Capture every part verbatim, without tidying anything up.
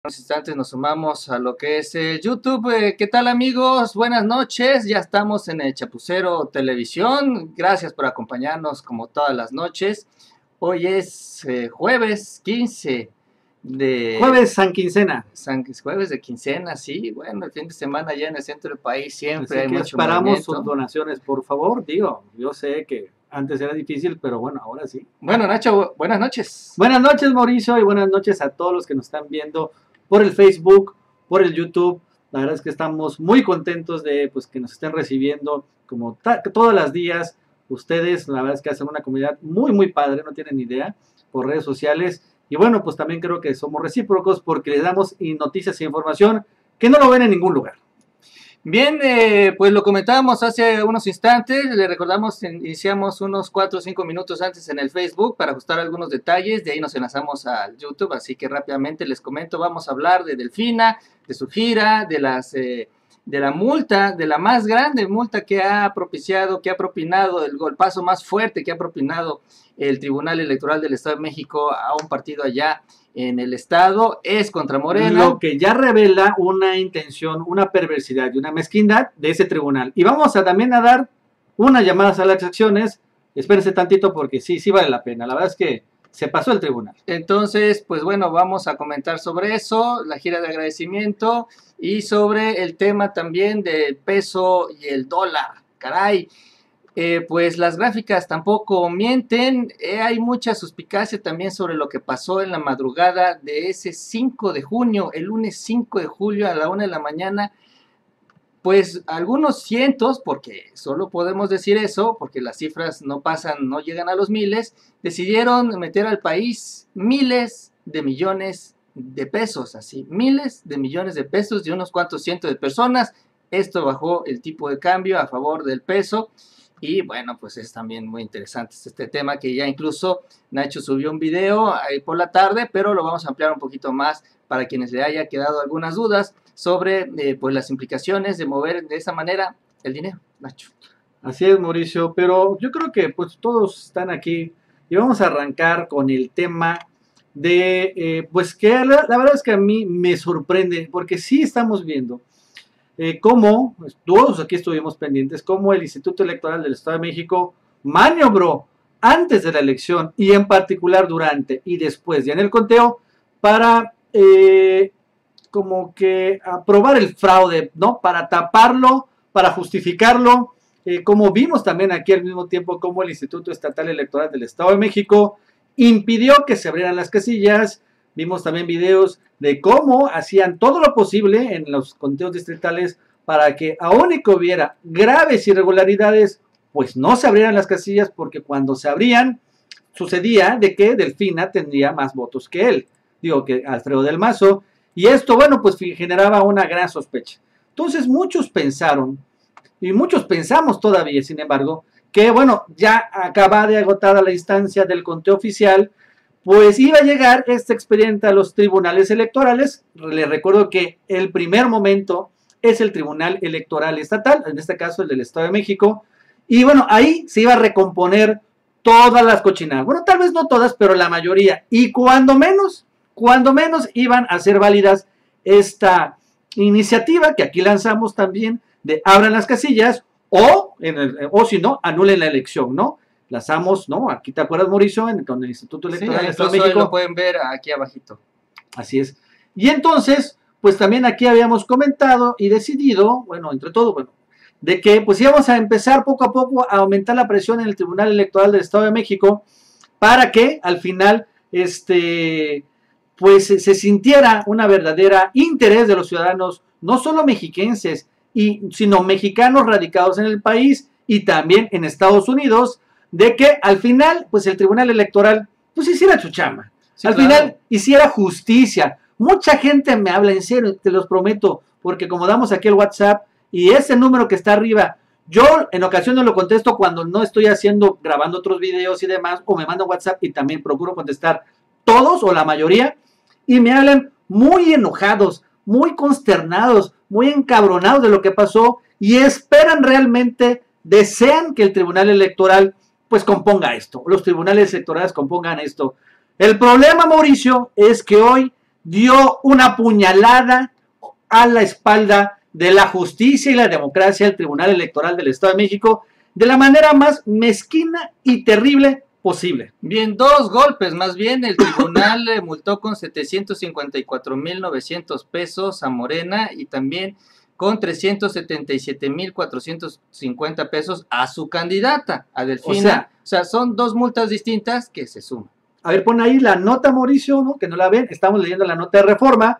unos instantes nos sumamos a lo que es el YouTube. Eh, ¿Qué tal, amigos? Buenas noches. Ya estamos en el Chapucero Televisión. Gracias por acompañarnos como todas las noches. Hoy es eh, jueves quince de... Jueves San Quincena. San, jueves de quincena, sí. Bueno, el fin de semana ya en el centro del país siempre Así hay que mucho esperamos movimiento. sus donaciones, por favor. Digo, yo sé que antes era difícil, pero bueno, ahora sí. Bueno, Nacho, buenas noches. Buenas noches, Mauricio, y buenas noches a todos los que nos están viendo por el Facebook, por el YouTube. La verdad es que estamos muy contentos de pues, que nos estén recibiendo como todos los días. Ustedes, la verdad es que hacen una comunidad muy, muy padre, no tienen idea, por redes sociales. Y bueno, pues también creo que somos recíprocos porque les damos noticias e información que no lo ven en ningún lugar. Bien, eh, pues lo comentábamos hace unos instantes, le recordamos, iniciamos unos cuatro o cinco minutos antes en el Facebook para ajustar algunos detalles, de ahí nos enlazamos al YouTube, así que rápidamente les comento, vamos a hablar de Delfina, de su gira, de las... Eh, de la multa, de la más grande multa que ha propiciado, que ha propinado, el golpazo más fuerte que ha propinado el Tribunal Electoral del Estado de México a un partido allá en el estado, es contra Morena. Lo que ya revela una intención, una perversidad y una mezquindad de ese tribunal. Y vamos a también a dar unas llamadas a las acciones. Espérense tantito porque sí, sí vale la pena. La verdad es que se pasó el tribunal. Entonces, pues bueno, vamos a comentar sobre eso, la gira de agradecimiento y sobre el tema también del peso y el dólar. Caray, eh, pues las gráficas tampoco mienten. Eh, hay mucha suspicacia también sobre lo que pasó en la madrugada de ese cinco de junio, el lunes cinco de julio a la una de la mañana. Pues algunos cientos, porque solo podemos decir eso, porque las cifras no pasan, no llegan a los miles, decidieron meter al país miles de millones de pesos, así, miles de millones de pesos de unos cuantos cientos de personas. Esto bajó el tipo de cambio a favor del peso. Y bueno, pues es también muy interesante este tema que ya incluso Nacho subió un video ahí por la tarde, pero lo vamos a ampliar un poquito más para quienes le haya quedado algunas dudas sobre eh, pues las implicaciones de mover de esa manera el dinero, Nacho. Así es, Mauricio, pero yo creo que pues todos están aquí y vamos a arrancar con el tema de, eh, pues que la, la verdad es que a mí me sorprende, porque sí estamos viendo eh, cómo, pues, todos aquí estuvimos pendientes, cómo el Instituto Electoral del Estado de México maniobró antes de la elección y en particular durante y después ya en el conteo para... Eh, como que aprobar el fraude, ¿no? Para taparlo, para justificarlo, eh, como vimos también aquí al mismo tiempo como el Instituto Estatal Electoral del Estado de México impidió que se abrieran las casillas. Vimos también videos de cómo hacían todo lo posible en los conteos distritales para que aun y que hubiera graves irregularidades, pues no se abrieran las casillas, porque cuando se abrían, sucedía de que Delfina tendría más votos que él, digo que Alfredo del Mazo. Y esto, bueno, pues generaba una gran sospecha. Entonces muchos pensaron, y muchos pensamos todavía, sin embargo, que bueno, ya acaba de agotada la instancia del conteo oficial, pues iba a llegar este expediente a los tribunales electorales. Les recuerdo que el primer momento es el Tribunal Electoral Estatal, en este caso el del Estado de México, y bueno, ahí se iba a recomponer todas las cochinadas. Bueno, tal vez no todas, pero la mayoría, y cuando menos... cuando menos iban a ser válidas esta iniciativa que aquí lanzamos también de abran las casillas o, en el, o si no, anulen la elección, ¿no? Lanzamos, ¿no? Aquí te acuerdas, Mauricio, en, con el Instituto Electoral sí, del Estado de México. Lo pueden ver aquí abajito. Así es. Y entonces, pues también aquí habíamos comentado y decidido, bueno, entre todo, bueno, de que pues íbamos a empezar poco a poco a aumentar la presión en el Tribunal Electoral del Estado de México para que al final, este... pues se sintiera una verdadera interés de los ciudadanos, no solo mexiquenses, y, sino mexicanos radicados en el país y también en Estados Unidos, de que al final, pues el Tribunal Electoral, pues hiciera su chamba. Sí, al claro. final, hiciera justicia. Mucha gente me habla, en serio, te los prometo, porque como damos aquí el WhatsApp, y ese número que está arriba, yo en ocasiones lo contesto cuando no estoy haciendo, grabando otros videos y demás, o me mandan WhatsApp y también procuro contestar todos o la mayoría, y me hablan muy enojados, muy consternados, muy encabronados de lo que pasó y esperan realmente, desean que el Tribunal Electoral pues componga esto, los tribunales electorales compongan esto. El problema, Mauricio, es que hoy dio una puñalada a la espalda de la justicia y la democracia del Tribunal Electoral del Estado de México de la manera más mezquina y terrible posible. Bien, dos golpes, más bien el tribunal le multó con setecientos cincuenta y cuatro mil novecientos pesos a Morena y también con trescientos setenta y siete mil cuatrocientos cincuenta pesos a su candidata, a Delfina. O sea, o sea, son dos multas distintas que se suman. A ver, pon ahí la nota, Mauricio, ¿no? Que no la ven, estamos leyendo la nota de Reforma,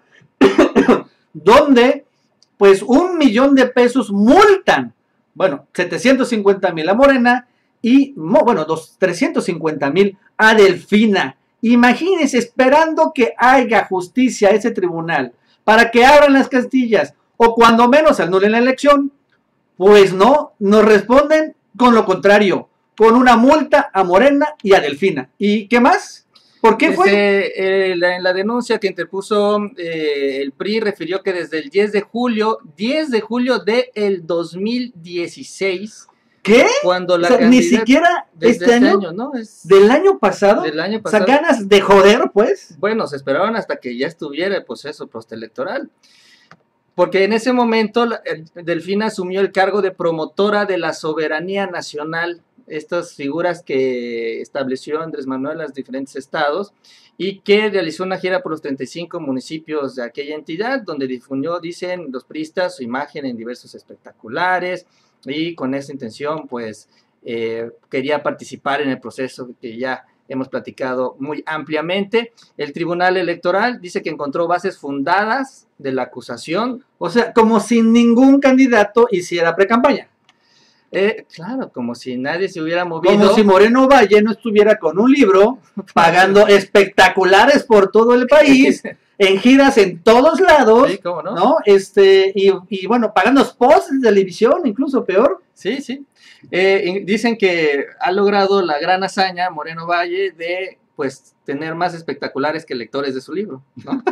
donde pues un millón de pesos multan, bueno, setecientos cincuenta mil a Morena y, bueno, dos, trescientos cincuenta mil a Delfina. Imagínense, esperando que haya justicia a ese tribunal para que abran las castillas o cuando menos anulen la elección, pues no, nos responden con lo contrario, con una multa a Morena y a Delfina. ¿Y qué más? ¿Por qué fue? Desde, eh, la, en la denuncia que interpuso eh, el P R I refirió que desde el diez de julio, diez de julio del dos mil dieciséis, ¿qué? Cuando la o sea, ni siquiera este, este año, año, ¿no? Es del año pasado. Del año pasado. O sea, ganas de joder, pues. Bueno, se esperaron hasta que ya estuviera el proceso postelectoral. Porque en ese momento Delfina asumió el cargo de promotora de la soberanía nacional, estas figuras que estableció Andrés Manuel en los diferentes estados y que realizó una gira por los treinta y cinco municipios de aquella entidad, donde difundió, dicen los priistas, su imagen en diversos espectaculares y con esa intención pues eh, quería participar en el proceso que ya hemos platicado muy ampliamente. El Tribunal Electoral dice que encontró bases fundadas de la acusación. O sea, como si ningún candidato hiciera precampaña. Eh, claro, como si nadie se hubiera movido. Como si Moreno Valle no estuviera con un libro, pagando espectaculares por todo el país, en giras en todos lados, sí, ¿cómo no? ¿no? Este, y, y bueno, pagando spots de televisión, incluso peor. Sí, sí. Eh, dicen que ha logrado la gran hazaña Moreno Valle de pues tener más espectaculares que lectores de su libro, ¿no?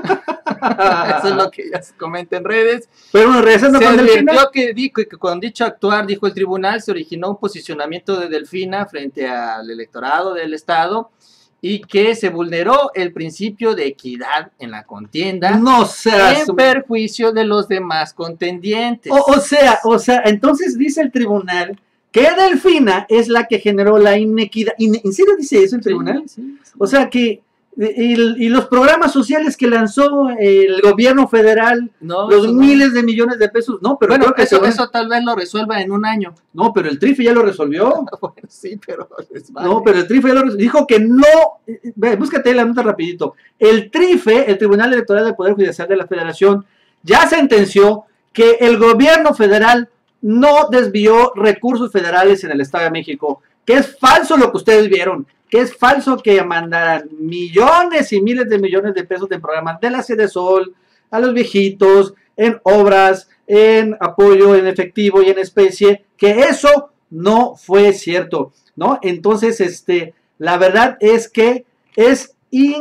Eso es lo que ya se comenta en redes. Pero bueno, regresando se con Delfina, que, dijo, que con dicho actuar, dijo el tribunal, se originó un posicionamiento de Delfina frente al electorado del estado y que se vulneró el principio de equidad en la contienda, no seas en perjuicio de los demás contendientes. O, o sea, o sea, entonces dice el tribunal que Delfina es la que generó la inequidad. ¿En serio dice eso el tribunal? Sí, sí, sí. O sea que y, y los programas sociales que lanzó el gobierno federal, no, los miles no. de millones de pesos, no, pero bueno, creo que eso, van... eso tal vez lo resuelva en un año. No, pero el Trife ya lo resolvió. Bueno, sí, pero les vale. No, pero el Trife ya lo resolvió. Dijo que no, ve, búscate la nota rapidito. El Trife, el Tribunal Electoral del Poder Judicial de la Federación, ya sentenció que el gobierno federal no desvió recursos federales en el Estado de México, que es falso lo que ustedes vieron, que es falso que mandaran millones y miles de millones de pesos de programas de la Sede Sol a los viejitos, en obras, en apoyo en efectivo y en especie, que eso no fue cierto, ¿no? Entonces, este, la verdad es que es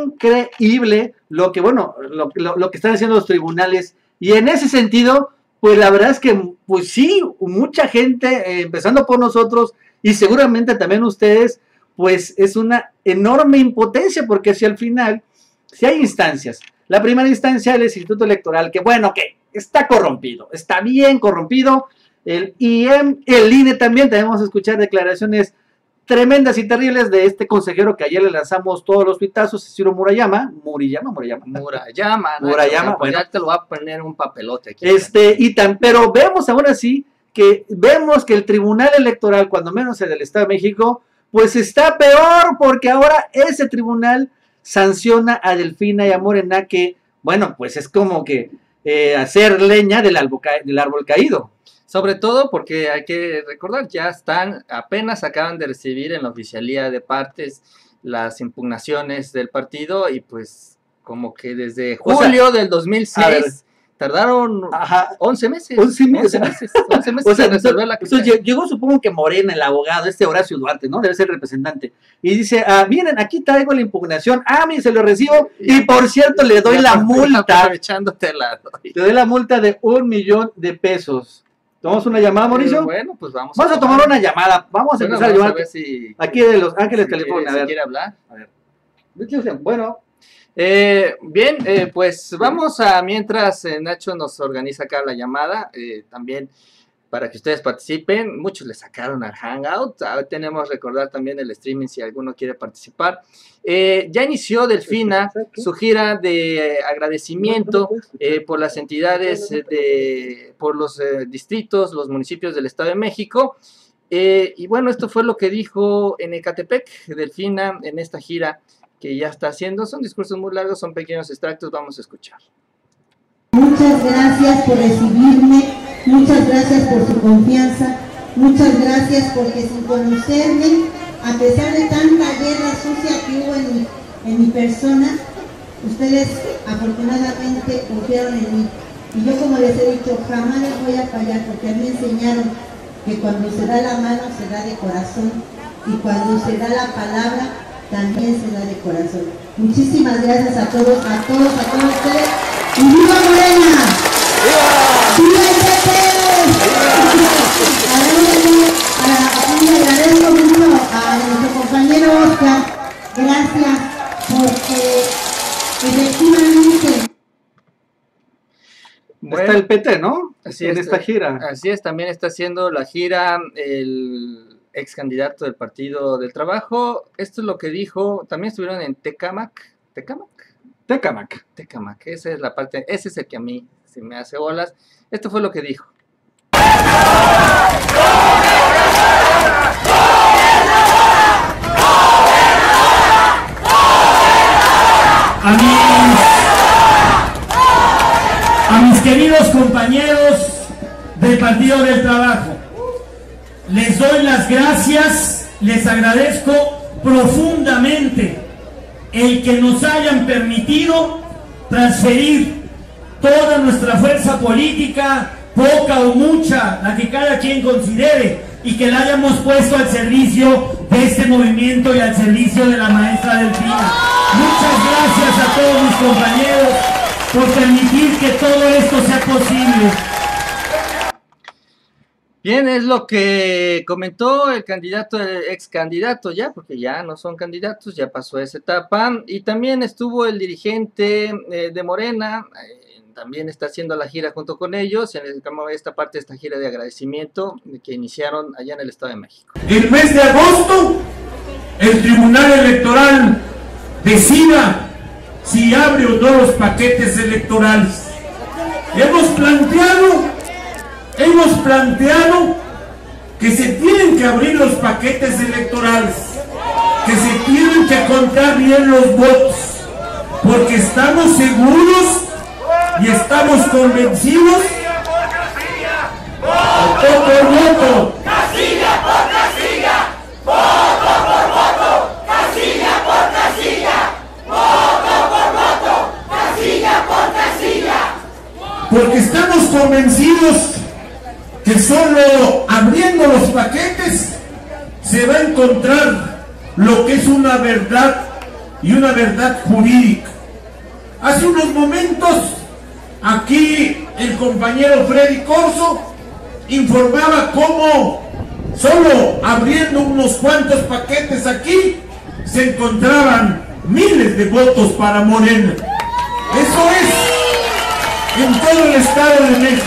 increíble lo que, bueno, lo, lo, lo que están haciendo los tribunales, y en ese sentido, pues la verdad es que, pues sí, mucha gente, eh, empezando por nosotros, y seguramente también ustedes, pues es una enorme impotencia, porque si al final, si hay instancias, la primera instancia del Instituto Electoral, que bueno, que está corrompido, está bien corrompido, el I E M, el I N E también, tenemos que escuchar declaraciones tremendas y terribles de este consejero que ayer le lanzamos todos los pitazos, Ciro Murayama, Murayama, Murayama. Murayama, ¿no? Murayama, pues bueno. Ya te lo va a poner un papelote aquí. Este, y tan, pero vemos ahora sí, que vemos que el Tribunal Electoral, cuando menos el del Estado de México, pues está peor, porque ahora ese tribunal sanciona a Delfina y a Morena, que, bueno, pues es como que eh, hacer leña del, alboca, del árbol caído. Sobre todo porque hay que recordar, ya están, apenas acaban de recibir en la oficialía de partes las impugnaciones del partido y pues como que desde julio o sea, del dos mil seis tardaron ajá, once meses. once meses. once meses, once meses o sea, en resolver la cuestión. Llegó, supongo que Morena, el abogado, este Horacio Duarte, ¿no? Debe ser el representante. Y dice, ah, miren, aquí traigo la impugnación. Ah, miren, se lo recibo. Y por cierto, le doy la multa. Aprovechándote la doy. Le doy la multa de un millón de pesos. ¿Tomamos una llamada, Mauricio? Eh, bueno, pues vamos. Vamos a tomar, a tomar una llamada. Vamos a bueno, empezar vamos a llamar. A ver si, aquí de Los Ángeles, si California. Quiere, a ver. Si quiere hablar. A ver. Bueno. Eh, bien, eh, pues vamos a, mientras eh, Nacho nos organiza acá la llamada, eh, también para que ustedes participen. Muchos le sacaron al Hangout. Ahora tenemos que recordar también el streaming si alguno quiere participar. Eh, ya inició Delfina su gira de agradecimiento eh, por las entidades, eh, de, por los eh, distritos, los municipios del Estado de México. Eh, y bueno, esto fue lo que dijo en Ecatepec, Delfina, en esta gira que ya está haciendo. Son discursos muy largos, son pequeños extractos, vamos a escuchar. Muchas gracias por recibirme, muchas gracias por su confianza, muchas gracias porque sin conocerme, a pesar de tanta guerra sucia que hubo en mi, en mi persona, ustedes afortunadamente confiaron en mí. Y yo, como les he dicho, jamás les voy a fallar, porque a mí me enseñaron que cuando se da la mano se da de corazón, y cuando se da la palabra también se da de corazón. Muchísimas gracias a todos, a todos, a todos ustedes. ¡Y viva Morena! ¡Viva el P P! Le agradezco mucho a nuestro compañero Oscar. Gracias, porque efectivamente... Bueno, está el P T, ¿no? Así en es, esta gira. Así es, también está haciendo la gira el ex candidato del Partido del Trabajo. Esto es lo que dijo. También estuvieron en Tecámac. ¿Tecámac? Tecámac. Tecámac, esa es la parte, ese es el que a mí se me hace bolas. Esto fue lo que dijo. A mis, a mis queridos compañeros del Partido del Trabajo, les doy las gracias, les agradezco profundamente el que nos hayan permitido transferir toda nuestra fuerza política, poca o mucha, la que cada quien considere, y que la hayamos puesto al servicio de este movimiento y al servicio de la maestra Delfina. Muchas gracias a todos mis compañeros por permitir que todo esto sea posible. Bien, es lo que comentó el candidato, el ex candidato ya, porque ya no son candidatos, ya pasó esa etapa. Y también estuvo el dirigente eh, de Morena, eh, también está haciendo la gira junto con ellos, en esta parte de esta gira de agradecimiento que iniciaron allá en el Estado de México. El mes de agosto, el Tribunal Electoral decida si abre o no los paquetes electorales. Hemos planteado Hemos planteado que se tienen que abrir los paquetes electorales, que se tienen que contar bien los votos, porque estamos seguros y estamos convencidos. Voto por voto, casilla por casilla, voto por voto, casilla por casilla, voto por voto, casilla por casilla, porque estamos convencidos que solo abriendo los paquetes se va a encontrar lo que es una verdad y una verdad jurídica. Hace unos momentos aquí el compañero Freddy Corso informaba cómo solo abriendo unos cuantos paquetes aquí se encontraban miles de votos para Morena. Eso es en todo el Estado de México.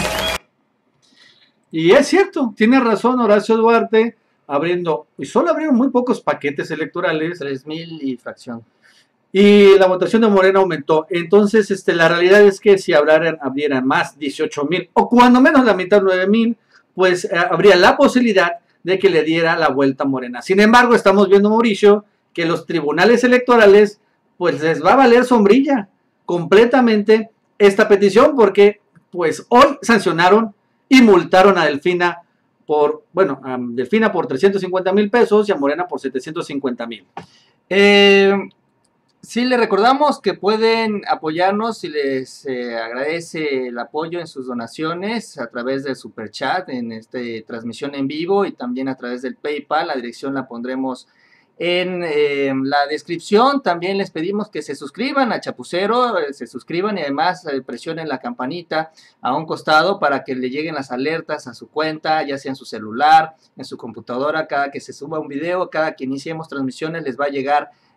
Y es cierto, tiene razón Horacio Duarte, abriendo, y solo abrieron muy pocos paquetes electorales. tres mil y fracción. Y la votación de Morena aumentó. Entonces, este, la realidad es que si abrieran, abrieran más, dieciocho mil, o cuando menos la mitad, nueve mil, pues eh, habría la posibilidad de que le diera la vuelta a Morena. Sin embargo, estamos viendo, Mauricio, que los tribunales electorales, pues les va a valer sombrilla completamente esta petición, porque pues hoy sancionaron y multaron a Delfina por, bueno, a Delfina por trescientos cincuenta mil pesos y a Morena por setecientos cincuenta mil. Eh, sí, les recordamos que pueden apoyarnos y les eh, agradece el apoyo en sus donaciones a través del Superchat, en esta transmisión en vivo, y también a través del PayPal. La dirección la pondremos en eh, la descripción. También les pedimos que se suscriban a Chapucero, eh, se suscriban y además eh, presionen la campanita a un costado para que le lleguen las alertas a su cuenta, ya sea en su celular, en su computadora. Cada que se suba un video, cada que iniciemos transmisiones, les va a llegar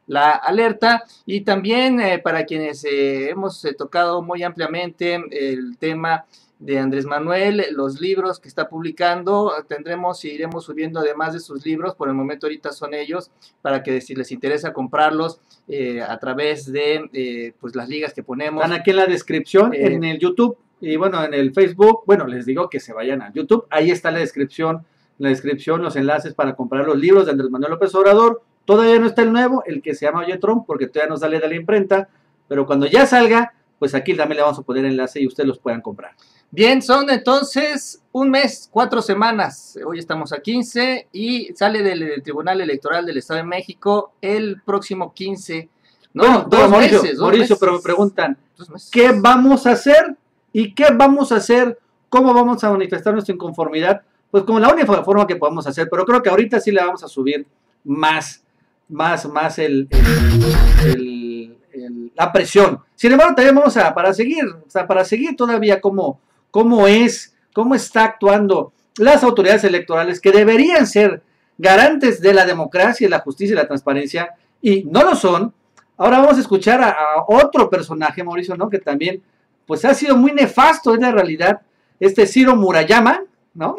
la alerta. Y también eh, para quienes eh, hemos eh, tocado muy ampliamente el tema de Andrés Manuel, los libros que está publicando, tendremos y iremos subiendo además de sus libros, por el momento ahorita son ellos, para que si les interesa comprarlos eh, a través de eh, pues las ligas que ponemos. Están aquí en la descripción, eh, en el YouTube y bueno, en el Facebook. Bueno, les digo que se vayan a YouTube, ahí está la descripción, en la descripción los enlaces para comprar los libros de Andrés Manuel López Obrador. Todavía no está el nuevo, el que se llama Oye Trump, porque todavía no sale de la imprenta, pero cuando ya salga, pues aquí también le vamos a poner enlace y ustedes los puedan comprar. Bien, son entonces un mes, cuatro semanas, hoy estamos a quince y sale del, del Tribunal Electoral del Estado de México el próximo quince, no, bueno, dos Mauricio, meses, dos Mauricio, meses. pero me preguntan, Dos meses. ¿qué vamos a hacer? ¿Y qué vamos a hacer? ¿Cómo vamos a manifestar nuestra inconformidad? Pues como la única forma que podemos hacer, pero creo que ahorita sí le vamos a subir más, más, más el, el, el, el, la presión. Sin embargo, también vamos a, para seguir, o sea, para seguir todavía cómo, cómo es, cómo está actuando las autoridades electorales que deberían ser garantes de la democracia, la justicia y la transparencia, y no lo son. Ahora vamos a escuchar a, a otro personaje, Mauricio, ¿no? Que también, pues ha sido muy nefasto, es la realidad, este Ciro Murayama, ¿no?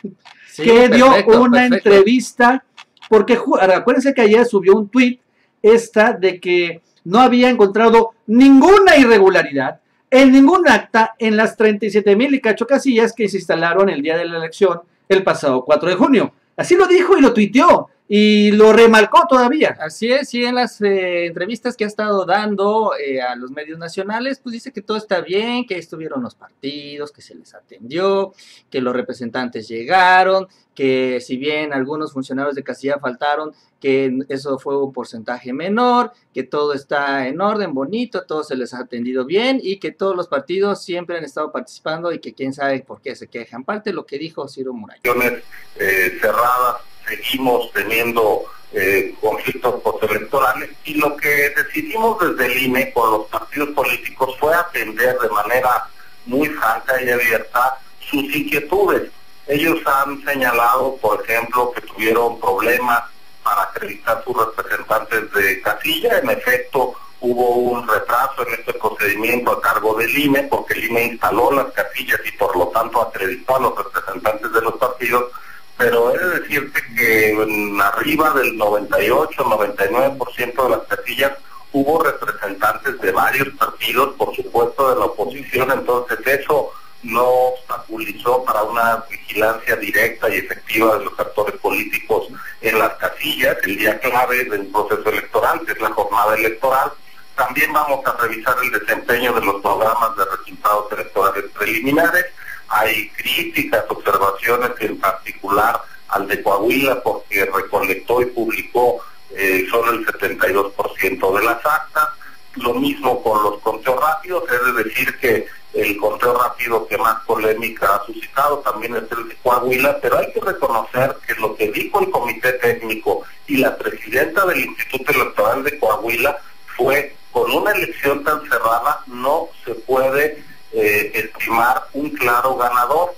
Sí, que dio perfecto, una perfecto. entrevista, porque acuérdense que ayer subió un tuit esta de que no había encontrado ninguna irregularidad en ningún acta en las treinta y siete mil y cacho casillas que se instalaron el día de la elección el pasado cuatro de junio. Así lo dijo y lo tuiteó y lo remarcó todavía. Así es, y en las eh, entrevistas que ha estado dando eh, a los medios nacionales, pues dice que todo está bien, que estuvieron los partidos, que se les atendió, que los representantes llegaron, que si bien algunos funcionarios de casilla faltaron, que eso fue un porcentaje menor, que todo está en orden, bonito, todo se les ha atendido bien y que todos los partidos siempre han estado participando y que quién sabe por qué se quejan. Parte de lo que dijo Ciro Murayama. Eh, cerradas, seguimos teniendo eh, conflictos postelectorales y lo que decidimos desde el I N E con los partidos políticos fue atender de manera muy franca y abierta sus inquietudes. Ellos han señalado, por ejemplo, que tuvieron problemas para acreditar sus representantes de casilla. En efecto, hubo un retraso en este procedimiento a cargo del I N E porque el I N E instaló las casillas y por lo tanto acreditó a los representantes de los partidos. Pero he de decirte que en arriba del noventa y ocho, noventa y nueve por ciento de las casillas hubo representantes de varios partidos, por supuesto de la oposición, entonces eso no obstaculizó para una vigilancia directa y efectiva de los actores políticos en las casillas, el día clave del proceso electoral, que es la jornada electoral. También vamos a revisar el desempeño de los programas de resultados electorales preliminares. Hay críticas, observaciones, en particular al de Coahuila, porque recolectó y publicó eh, solo el setenta y dos por ciento de las actas. Lo mismo con los conteos rápidos, es de decir que el conteo rápido que más polémica ha suscitado también es el de Coahuila, pero hay que reconocer que lo que dijo el comité técnico y la presidenta del Instituto Electoral de Coahuila fue: con una elección tan cerrada no se puede eh, estimar un claro ganador.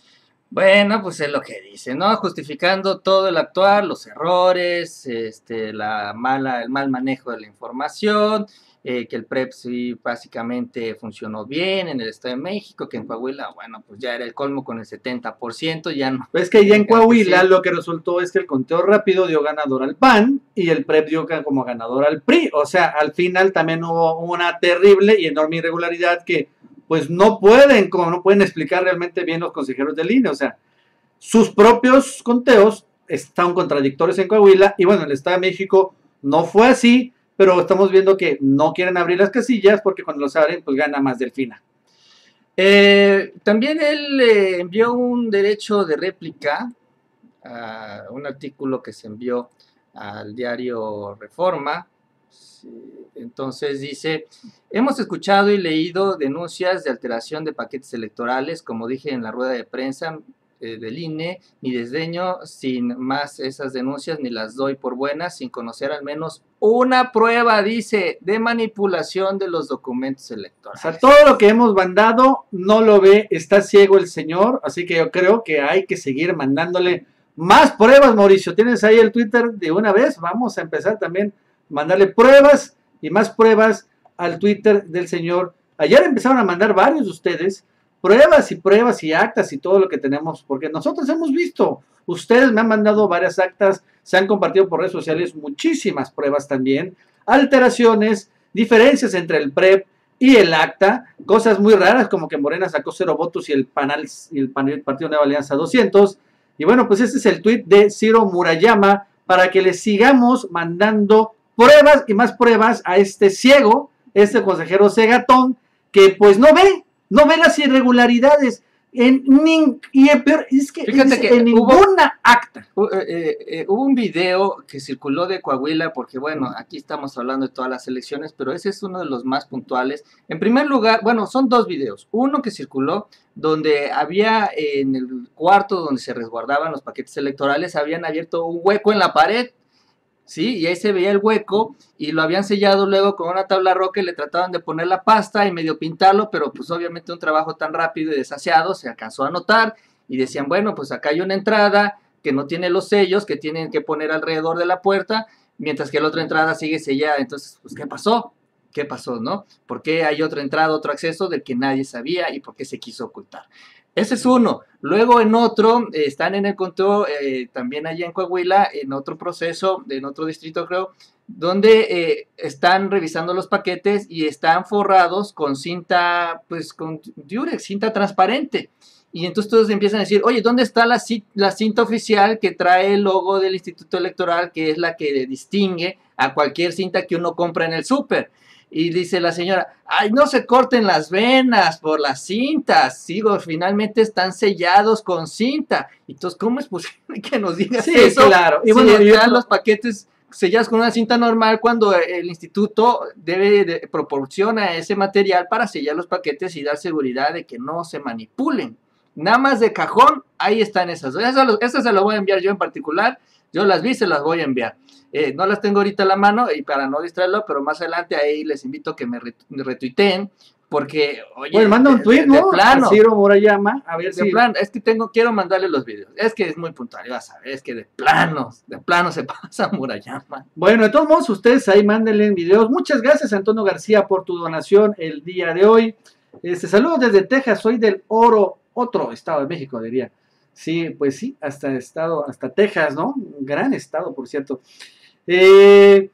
Bueno, pues es lo que dice, ¿no? Justificando todo el actuar, los errores, este, la mala, el mal manejo de la información, eh, que el P R E P sí básicamente funcionó bien en el Estado de México, que en Coahuila, bueno, pues ya era el colmo con el setenta por ciento, ya no. Es que ya en Coahuila lo que resultó es que el conteo rápido dio ganador al P A N y el P R E P dio como ganador al P R I. O sea, al final también hubo una terrible y enorme irregularidad que pues no pueden, como no pueden explicar realmente bien los consejeros del I N E. O sea, sus propios conteos están contradictorios en Coahuila y bueno, en el Estado de México no fue así, pero estamos viendo que no quieren abrir las casillas porque cuando los abren, pues gana más Delfina. Eh, también él eh, envió un derecho de réplica a un artículo que se envió al diario Reforma. Entonces dice: hemos escuchado y leído denuncias de alteración de paquetes electorales, como dije en la rueda de prensa eh, del I N E, ni desdeño sin más esas denuncias, ni las doy por buenas, sin conocer al menos una prueba, dice, de manipulación de los documentos electorales. O sea, todo lo que hemos mandado no lo ve, está ciego el señor, así que yo creo que hay que seguir mandándole más pruebas, Mauricio. ¿Tienes ahí el Twitter de una vez? Vamos a empezar también mandarle pruebas y más pruebas al Twitter del señor. Ayer empezaron a mandar varios de ustedes pruebas y pruebas y actas y todo lo que tenemos, porque nosotros hemos visto, ustedes me han mandado varias actas, se han compartido por redes sociales muchísimas pruebas también, alteraciones, diferencias entre el P R E P y el acta, cosas muy raras como que Morena sacó cero votos y el panal y el, panel, el Partido Nueva Alianza doscientos. Y bueno, pues este es el tweet de Ciro Murayama para que le sigamos mandando pruebas y más pruebas a este ciego, este consejero cegatón, que pues no ve, no ve las irregularidades en nin, y el peor es que, Fíjate es, que en hubo, ninguna acta. Uh, eh, eh, hubo un video que circuló de Coahuila, porque bueno, aquí estamos hablando de todas las elecciones, pero ese es uno de los más puntuales. En primer lugar, bueno, son dos videos. Uno que circuló donde había eh, en el cuarto donde se resguardaban los paquetes electorales, habían abierto un hueco en la pared, ¿sí? Y ahí se veía el hueco y lo habían sellado luego con una tabla roca y le trataban de poner la pasta y medio pintarlo, pero pues obviamente un trabajo tan rápido y desaseado se alcanzó a notar y decían, bueno, pues acá hay una entrada que no tiene los sellos que tienen que poner alrededor de la puerta, mientras que la otra entrada sigue sellada. Entonces, pues, ¿qué pasó? ¿Qué pasó, no? ¿Por qué hay otra entrada, otro acceso del que nadie sabía y por qué se quiso ocultar? Ese es uno. Luego en otro, eh, están en el conteo, eh, también allá en Coahuila, en otro proceso, en otro distrito creo, donde eh, están revisando los paquetes y están forrados con cinta, pues con Durex, cinta transparente. Y entonces todos empiezan a decir, oye, ¿dónde está la, la cinta oficial que trae el logo del Instituto Electoral, que es la que distingue a cualquier cinta que uno compra en el súper? Y dice la señora, ay, no se corten las venas por las cintas, sigo, finalmente están sellados con cinta. Entonces, ¿cómo es posible que nos digas sí, eso? Claro. Y si bueno, están los paquetes sellados con una cinta normal cuando el instituto debe de, proporciona ese material para sellar los paquetes y dar seguridad de que no se manipulen. Nada más de cajón, ahí están esas. Esas, esas se las voy a enviar yo en particular. Yo las vi, se las voy a enviar. Eh, no las tengo ahorita a la mano y para no distraerlo, pero más adelante ahí les invito a que me retuiteen, porque, oye, pues manda un tweet, de, ¿no? de plano, a Ciro Murayama, a ver de si... plano, es que tengo, quiero mandarle los videos, es que es muy puntual, vas a ver, es que de plano, de plano se pasa Murayama. Bueno, de todos modos, ustedes ahí mándenle videos. Muchas gracias, Antonio García, por tu donación el día de hoy. Este, saludos desde Texas, soy del Oro, otro estado de México, diría. Sí, pues sí, hasta estado, hasta Texas, ¿no? Un gran estado, por cierto. Eh,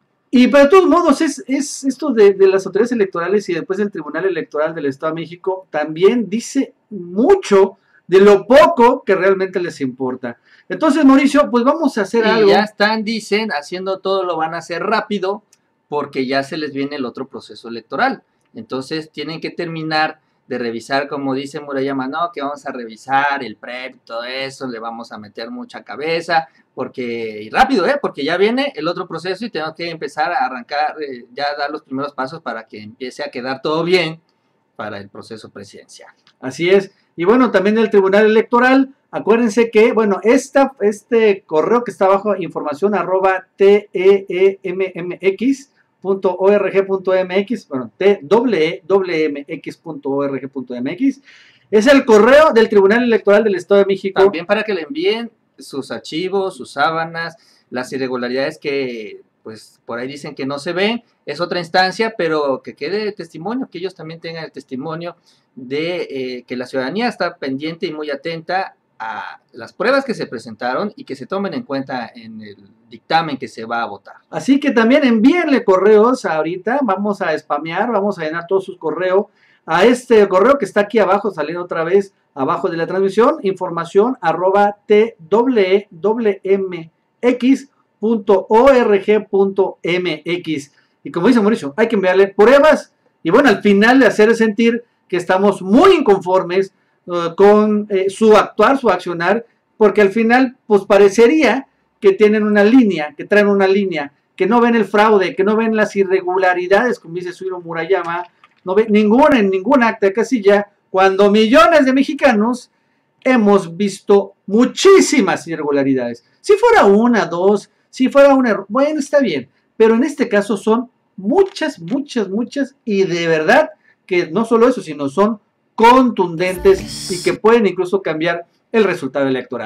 y pero de todos modos, es, es esto de, de las autoridades electorales y después del Tribunal Electoral del Estado de México, también dice mucho de lo poco que realmente les importa. Entonces, Mauricio, pues vamos a hacer y algo. Ya están, dicen, haciendo todo, lo van a hacer rápido, porque ya se les viene el otro proceso electoral. Entonces, tienen que terminar de revisar, como dice Murayama, no, que vamos a revisar el P R E P, todo eso, le vamos a meter mucha cabeza, porque, y rápido, ¿eh? Porque ya viene el otro proceso y tenemos que empezar a arrancar, eh, ya dar los primeros pasos para que empiece a quedar todo bien para el proceso presidencial. Así es. Y bueno, también el Tribunal Electoral, acuérdense que, bueno, esta, este correo que está abajo, información arroba T E E M M X punto org punto mx, bueno, T W E M X punto org punto mx, es el correo del Tribunal Electoral del Estado de México. También para que le envíen sus archivos, sus sábanas, las irregularidades que, pues, por ahí dicen que no se ven, es otra instancia, pero que quede testimonio, que ellos también tengan el testimonio de eh, que la ciudadanía está pendiente y muy atenta a las pruebas que se presentaron y que se tomen en cuenta en el dictamen que se va a votar. Así que también envíenle correos ahorita, vamos a spamear, vamos a llenar todos sus correos a este correo que está aquí abajo, saliendo otra vez abajo de la transmisión, información arroba T W E M X punto org punto mx. Y como dice Mauricio, hay que enviarle pruebas y bueno, al final de hacer sentir que estamos muy inconformes uh, con eh, su actuar, su accionar, porque al final pues parecería que tienen una línea, que traen una línea, que no ven el fraude, que no ven las irregularidades, como dice Ciro Murayama, no ven ninguna en ningún acta de casilla, cuando millones de mexicanos hemos visto muchísimas irregularidades. Si fuera una, dos, si fuera un error, bueno, está bien, pero en este caso son muchas, muchas, muchas, y de verdad que no solo eso, sino son contundentes y que pueden incluso cambiar el resultado electoral.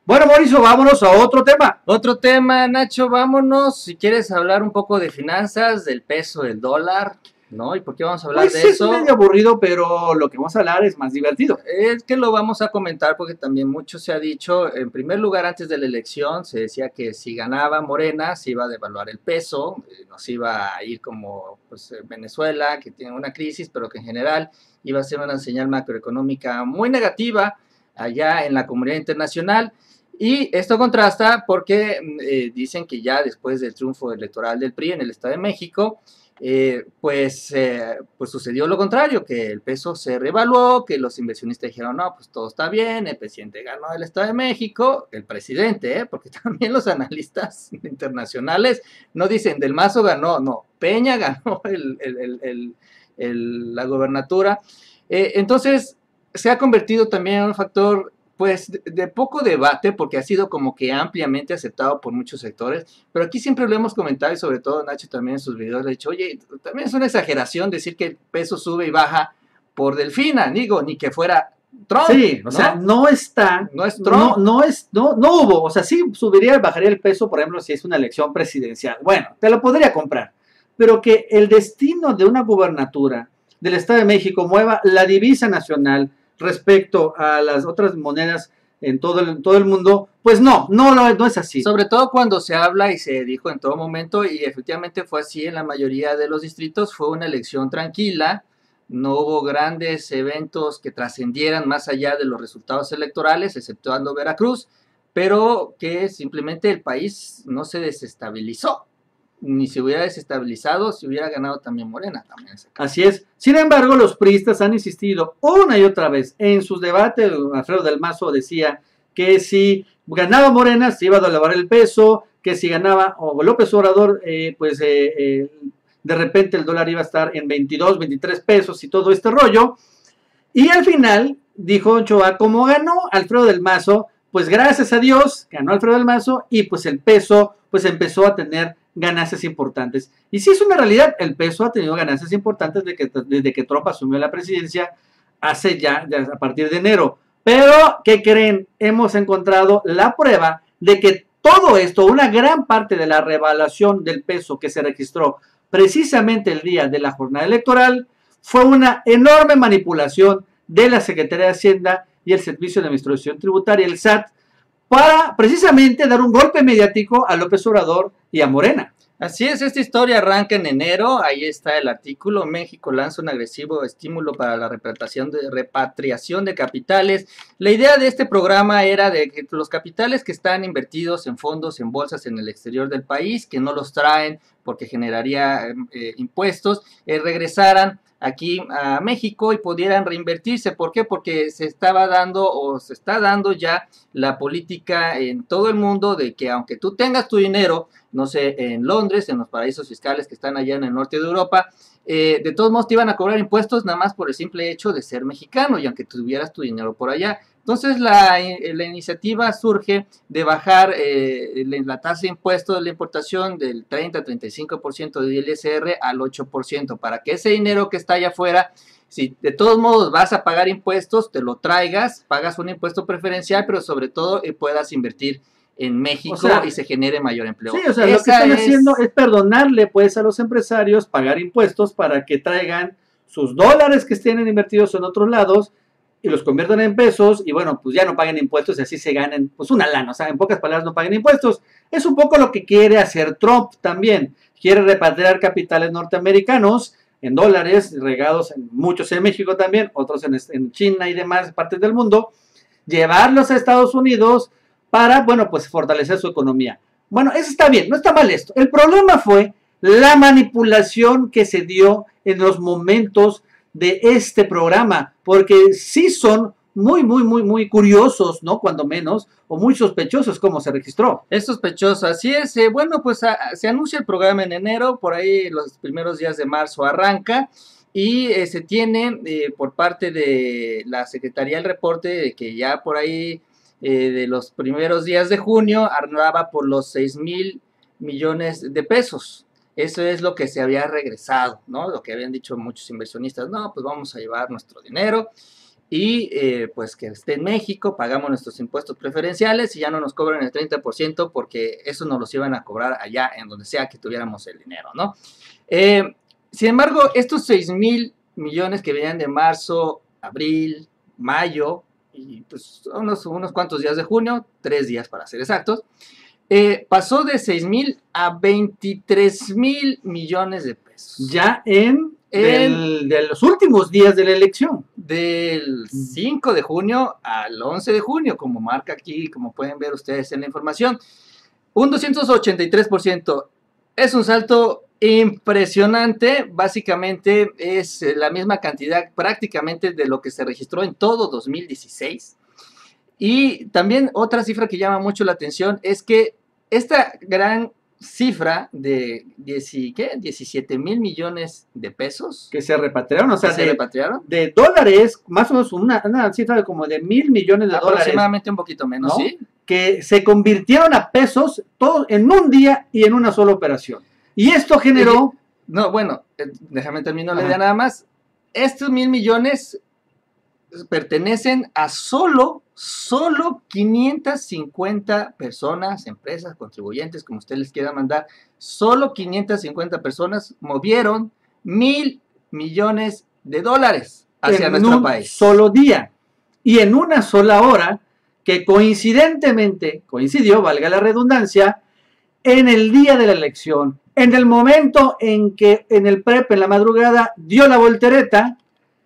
Bueno, Mauricio, vámonos a otro tema. Otro tema, Nacho, vámonos. Si quieres hablar un poco de finanzas, del peso, del dólar, ¿no? ¿Y por qué vamos a hablar Pues de es eso? medio aburrido, pero lo que vamos a hablar es más divertido. Es que lo vamos a comentar porque también mucho se ha dicho. En primer lugar, antes de la elección, se decía que si ganaba Morena, se iba a devaluar el peso, eh, nos iba a ir como pues, Venezuela, que tiene una crisis, pero que en general iba a ser una señal macroeconómica muy negativa allá en la comunidad internacional. Y esto contrasta porque eh, dicen que ya después del triunfo electoral del P R I en el Estado de México, eh, pues, eh, pues sucedió lo contrario, que el peso se revaluó, que los inversionistas dijeron, no, pues todo está bien, el presidente ganó el Estado de México, el presidente, ¿eh? Porque también los analistas internacionales no dicen, Del Mazo ganó, no, Peña ganó el, el, el, el, el, la gobernatura. Eh, entonces, se ha convertido también en un factor pues de, de poco debate, porque ha sido como que ampliamente aceptado por muchos sectores, pero aquí siempre lo hemos comentado y sobre todo Nacho también en sus videos le ha dicho, oye, también es una exageración decir que el peso sube y baja por Delfina, digo, ni que fuera Trump. Sí, o ¿no? sea, no está, no es Trump. No, no, es, no, no hubo, o sea, sí subiría, bajaría el peso, por ejemplo, si es una elección presidencial. Bueno, te lo podría comprar, pero que el destino de una gubernatura del Estado de México mueva la divisa nacional respecto a las otras monedas en todo el, todo el mundo, pues no, no, no, no es así. Sobre todo cuando se habla y se dijo en todo momento, y efectivamente fue así en la mayoría de los distritos, fue una elección tranquila, no hubo grandes eventos que trascendieran más allá de los resultados electorales, exceptuando Veracruz, pero que simplemente el país no se desestabilizó. Ni se hubiera desestabilizado si hubiera ganado también Morena. También Así es. Sin embargo, los priistas han insistido una y otra vez en sus debates. Alfredo del Mazo decía que si ganaba Morena se iba a devaluar el peso, que si ganaba o López Obrador, eh, pues eh, eh, de repente el dólar iba a estar en veintidós, veintitrés pesos y todo este rollo. Y al final dijo Ochoa, como ganó Alfredo del Mazo, pues gracias a Dios ganó Alfredo del Mazo y pues el peso pues empezó a tener ganancias importantes. Y sí es una realidad, el peso ha tenido ganancias importantes desde que, desde que Trump asumió la presidencia hace ya, ya a partir de enero. Pero, ¿qué creen? Hemos encontrado la prueba de que todo esto, una gran parte de la revaluación del peso que se registró precisamente el día de la jornada electoral, fue una enorme manipulación de la Secretaría de Hacienda y el Servicio de Administración Tributaria, el S A T, para precisamente dar un golpe mediático a López Obrador y a Morena. Así es, esta historia arranca en enero, ahí está el artículo, México lanza un agresivo estímulo para la repatriación de, repatriación de capitales. La idea de este programa era de que los capitales que están invertidos en fondos, en bolsas en el exterior del país, que no los traen porque generaría eh, impuestos, eh, regresaran aquí a México y pudieran reinvertirse. ¿Por qué? Porque se estaba dando o se está dando ya la política en todo el mundo de que aunque tú tengas tu dinero, no sé, en Londres, en los paraísos fiscales que están allá en el norte de Europa, eh, de todos modos te iban a cobrar impuestos nada más por el simple hecho de ser mexicano y aunque tuvieras tu dinero por allá. Entonces la, la iniciativa surge de bajar eh, la tasa de impuestos de la importación del treinta a treinta y cinco por ciento de I S R al ocho por ciento para que ese dinero que está allá afuera, si de todos modos vas a pagar impuestos, te lo traigas, pagas un impuesto preferencial, pero sobre todo eh, puedas invertir en México, o sea, y se genere mayor empleo. Sí, o sea, Esa lo que están es... haciendo es perdonarle pues a los empresarios pagar impuestos para que traigan sus dólares que estén invertidos en otros lados y los conviertan en pesos y bueno, pues ya no paguen impuestos y así se ganen pues una lana, o sea, en pocas palabras no paguen impuestos. Es un poco lo que quiere hacer Trump también, quiere repatriar capitales norteamericanos en dólares, regados en muchos en México también, otros en, en China y demás partes del mundo, llevarlos a Estados Unidos para, bueno, pues fortalecer su economía. Bueno, eso está bien, no está mal esto. El problema fue la manipulación que se dio en los momentos de este programa, porque sí son muy, muy, muy, muy curiosos, ¿no? Cuando menos, o muy sospechosos como se registró. Es sospechoso, así es. Eh, bueno, pues a, se anuncia el programa en enero, por ahí los primeros días de marzo arranca, y eh, se tiene eh, por parte de la Secretaría el reporte de que ya por ahí eh, de los primeros días de junio andaba por los seis mil millones de pesos. Eso es lo que se había regresado, ¿no? Lo que habían dicho muchos inversionistas, no, pues vamos a llevar nuestro dinero. y eh, pues que esté en México, pagamos nuestros impuestos preferenciales y ya no nos cobran el treinta por ciento porque eso nos los iban a cobrar allá en donde sea que tuviéramos el dinero, ¿no? Eh, sin embargo, estos seis mil millones que venían de marzo, abril, mayo y pues unos, unos cuantos días de junio, tres días para ser exactos, eh, pasó de seis mil a veintitrés mil millones de pesos. Ya en... El, de los últimos días de la elección. Del cinco de junio al once de junio, como marca aquí, como pueden ver ustedes en la información. Un doscientos ochenta y tres por ciento. Es un salto impresionante. Básicamente es la misma cantidad prácticamente de lo que se registró en todo dos mil dieciséis. Y también otra cifra que llama mucho la atención es que esta gran cifra de diecisiete mil millones de pesos que se repatriaron, o sea, se de, repatriaron de dólares, más o menos una, una cifra de como de mil millones de dólares. Aproximadamente un poquito menos, ¿no? ¿sí? Que se convirtieron a pesos todos en un día y en una sola operación. Y esto generó... Y, no, bueno, eh, déjame terminar la idea nada más. Estos mil millones pertenecen a solo, solo quinientas cincuenta personas, empresas, contribuyentes, como usted les quiera mandar. Solo quinientas cincuenta personas movieron mil millones de dólares hacia nuestro país. Solo día y en una sola hora, que coincidentemente coincidió, valga la redundancia, en el día de la elección, en el momento en que en el P R E P en la madrugada dio la voltereta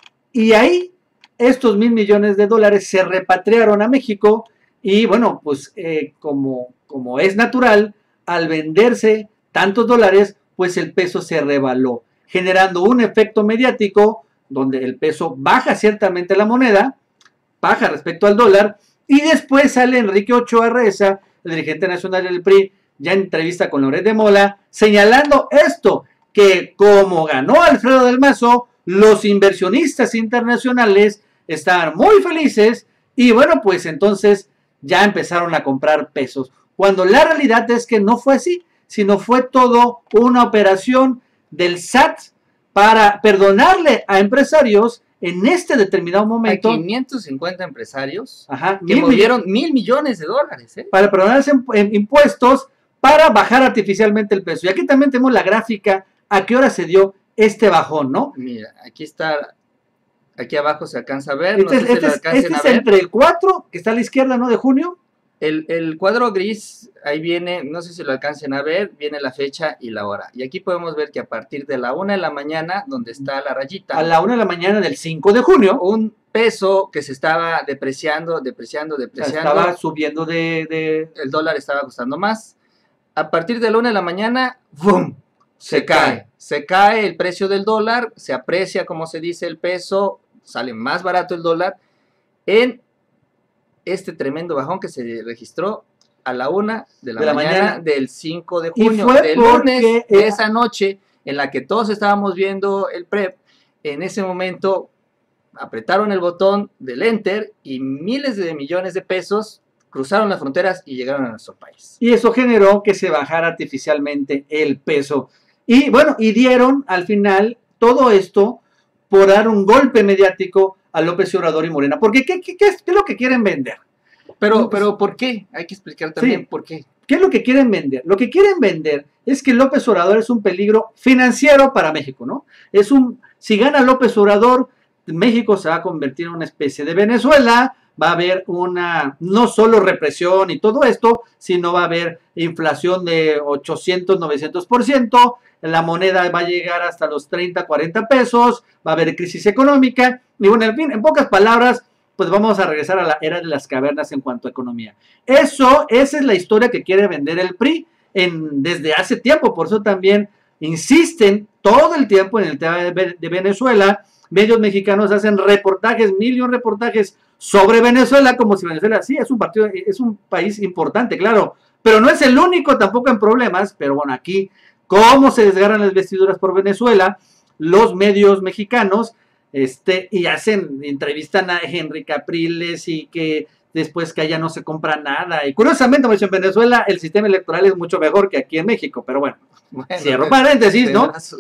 y ahí estos mil millones de dólares se repatriaron a México y bueno, pues eh, como, como es natural, al venderse tantos dólares, pues el peso se revaló, generando un efecto mediático donde el peso baja ciertamente la moneda, baja respecto al dólar, y después sale Enrique Ochoa Reza, el dirigente nacional del P R I, ya en entrevista con Loret de Mola, señalando esto, que como ganó Alfredo del Mazo, los inversionistas internacionales estaban muy felices y bueno, pues entonces ya empezaron a comprar pesos. Cuando la realidad es que no fue así, sino fue todo una operación del S A T para perdonarle a empresarios en este determinado momento. A quinientos cincuenta empresarios ajá, que mil movieron mil millones de dólares. ¿eh? Para perdonarse en, en impuestos para bajar artificialmente el peso. Y aquí también tenemos la gráfica a qué hora se dio este bajón, ¿no? Mira, aquí está, aquí abajo se alcanza a ver. Este, no sé este, si lo es, alcancen este a es ver. entre el cuatro, que está a la izquierda, ¿no? De junio. El, el cuadro gris, ahí viene, no sé si lo alcancen a ver, viene la fecha y la hora. Y aquí podemos ver que a partir de la una de la mañana, donde está la rayita. A la una de la mañana del cinco de junio. Un peso que se estaba depreciando, depreciando, depreciando. Estaba subiendo de, de... El dólar estaba costando más. A partir de la una de la mañana, ¡bum! Se, se cae. cae. Se cae el precio del dólar, se aprecia, como se dice, el peso, sale más barato el dólar. En este tremendo bajón que se registró a la una de la, de la mañana, mañana del cinco de junio. Y fue del lunes, de era... esa noche en la que todos estábamos viendo el P R E P. En ese momento apretaron el botón del Enter y miles de millones de pesos cruzaron las fronteras y llegaron a nuestro país. Y eso generó que se bajara artificialmente el peso. Y bueno, y dieron al final todo esto por dar un golpe mediático a López Obrador y Morena. Porque ¿qué, qué, qué, es, qué es lo que quieren vender? Pero, pero ¿por qué? Hay que explicar también sí. por qué. ¿Qué es lo que quieren vender? Lo que quieren vender es que López Obrador es un peligro financiero para México, ¿no? Es un, si gana López Obrador, México se va a convertir en una especie de Venezuela, va a haber una, no solo represión y todo esto, sino va a haber inflación de ochocientos, novecientos por ciento, la moneda va a llegar hasta los treinta, cuarenta pesos, va a haber crisis económica, y bueno, en fin, en pocas palabras, pues vamos a regresar a la era de las cavernas en cuanto a economía. Eso, esa es la historia que quiere vender el P R I en, desde hace tiempo, por eso también insisten todo el tiempo en el tema de, de Venezuela. Medios mexicanos hacen reportajes, mil y un reportajes sobre Venezuela, como si Venezuela, sí, es un partido, es un país importante, claro, pero no es el único tampoco en problemas. Pero bueno, aquí, cómo se desgarran las vestiduras por Venezuela, los medios mexicanos, este, y hacen, entrevistan a Henry Capriles, y que después que allá no se compra nada, y curiosamente, en Venezuela el sistema electoral es mucho mejor que aquí en México, pero bueno, bueno cierro paréntesis, ¿no? Sus...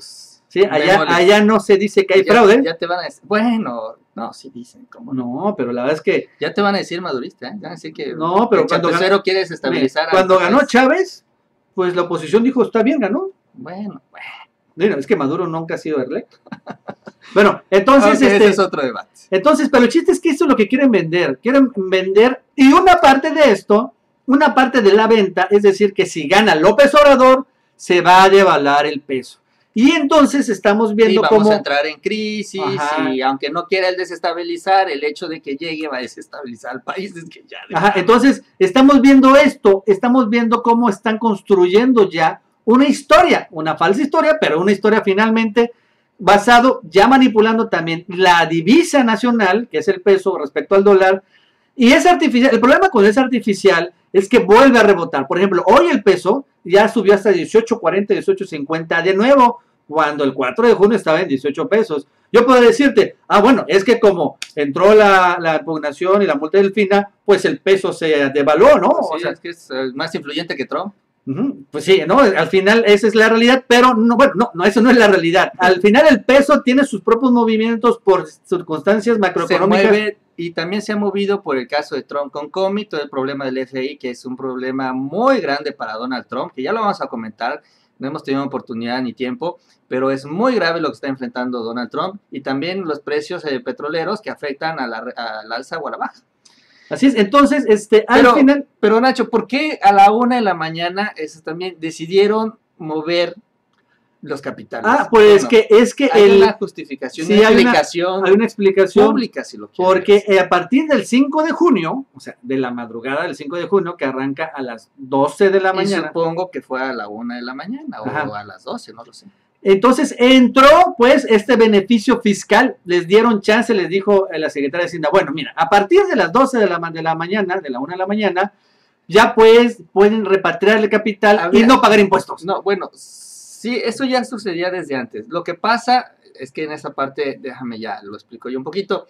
Sí, allá, allá no se dice que hay ya, fraude. Ya te van a decir, bueno, no, sí dicen, ¿cómo no? No, pero la verdad es que... Ya te van a decir madurista, ¿eh? Ya van a decir que no, pero el cuando chapucero quiere desestabilizar. Cuando ganó país. Chávez, pues la oposición dijo, está bien, ganó. Bueno, bueno. Bueno, es que Maduro nunca ha sido electo. Bueno, entonces... Okay, este, ese es otro debate. Entonces, pero el chiste es que esto es lo que quieren vender. Quieren vender, y una parte de esto, una parte de la venta, es decir, que si gana López Obrador, se va a devaluar el peso. Y entonces estamos viendo cómo... vamos a entrar en crisis, ajá. Y aunque no quiera el desestabilizar, el hecho de que llegue va a desestabilizar al país. Es que ya ajá, entonces, estamos viendo esto, estamos viendo cómo están construyendo ya una historia, una falsa historia, pero una historia finalmente basado, ya manipulando también la divisa nacional, que es el peso respecto al dólar, y es artificial. El problema con es artificial es que vuelve a rebotar. Por ejemplo, hoy el peso ya subió hasta dieciocho cuarenta, dieciocho cincuenta de nuevo, cuando el cuatro de junio estaba en dieciocho pesos. Yo puedo decirte, ah, bueno, es que como entró la, la impugnación y la multa del FINA, pues el peso se devaluó, ¿no? Pues sí, o sea, es que es uh, más influyente que Trump. Uh-huh. Pues sí, ¿no? Al final esa es la realidad, pero no, bueno, no, no, eso no es la realidad. Al final el peso tiene sus propios movimientos por circunstancias macroeconómicas. Se mueve y también se ha movido por el caso de Trump con Comey, todo el problema del F I, que es un problema muy grande para Donald Trump, que ya lo vamos a comentar, no hemos tenido oportunidad ni tiempo, pero es muy grave lo que está enfrentando Donald Trump, y también los precios eh, petroleros que afectan a la, a la alza o a la baja. Así es, entonces, este, al pero, final... Pero Nacho, ¿por qué a la una de la mañana eso también decidieron mover los capitales? Ah, pues bueno, que es que... Hay el, una justificación, sí, una explicación. Hay una, hay una explicación pública, si lo porque ver. a partir del cinco de junio, o sea, de la madrugada del cinco de junio, que arranca a las doce de la mañana. Y supongo que fue a la una de la mañana, o Ajá. a las doce, no lo sé. Entonces entró pues este beneficio fiscal, les dieron chance, les dijo la secretaria de Hacienda, bueno, mira, a partir de las doce de la, de la mañana, de la una de la mañana, ya pues pueden repatriar el capital Había, y no pagar impuestos. No, bueno, sí, eso ya sucedía desde antes. Lo que pasa es que en esa parte, déjame ya, lo explico yo un poquito.